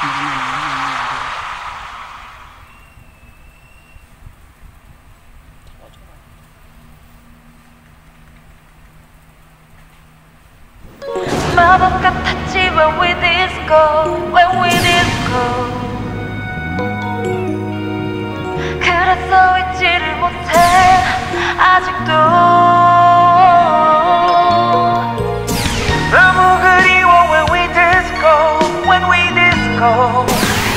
마법 같았지 when we disco, when we disco. 그래서 잊지를 못해 아직도. 너무 그리워 when we disco, when we disco.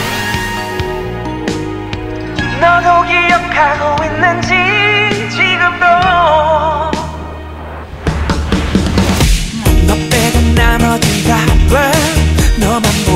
너도 기억하고 있는지 지금도. 너 빼고 나머진 다 왜 너만